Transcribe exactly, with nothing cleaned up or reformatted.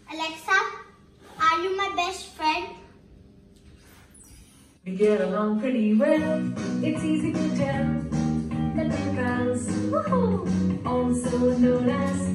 Alexa, are you my best friend? We get along pretty well, it's easy to tell that we're pals, woohoo! Also known as